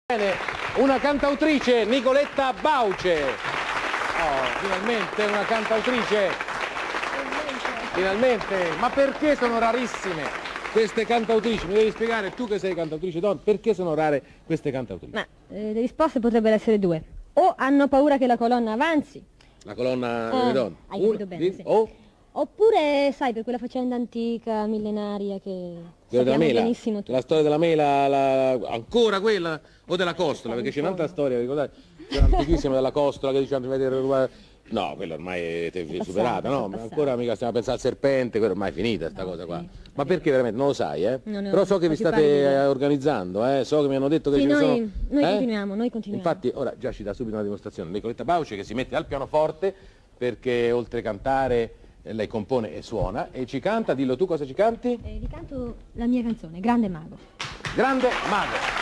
Bene, una cantautrice, Nicoletta Bauce. Oh, finalmente una cantautrice. Finalmente. Ma perché sono rarissime queste cantautrici? Mi devi spiegare, tu che sei cantautrice donna, perché sono rare queste cantautrici? Ma le risposte potrebbero essere due. O hanno paura che la colonna avanzi. La colonna delle donne. Hai capito bene, sì. O Oppure, sai, per quella faccenda antica, millenaria che sappiamo benissimo tutti. La storia della mela, ancora quella, o della costola, perché c'è un'altra storia, ricordate? C'è un'antichissima della costola che dicevano di vedere. No, quella ormai è superata, no? Ma ancora mica stiamo a pensare al serpente, quella ormai è finita sta cosa qua. Ma perché veramente? Non lo sai, eh? Però so che vi state organizzando, so che mi hanno detto che sì, ci sono. Noi continuiamo. Infatti ora già ci dà subito una dimostrazione. Nicoletta Bauce che si mette al pianoforte perché oltre a cantare lei compone e suona e ci canta, dillo tu cosa ci canti? Vi canto la mia canzone, Grande Mago. Grande Mago.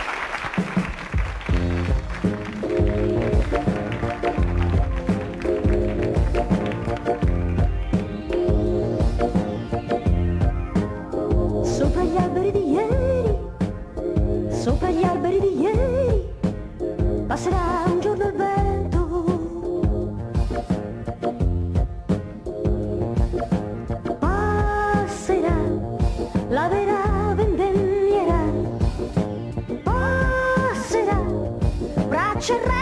Sopra gli alberi di ieri, sopra gli alberi di ieri, passerà un giorno il vento. Passerà la vera vendemmiera, passerà braccia e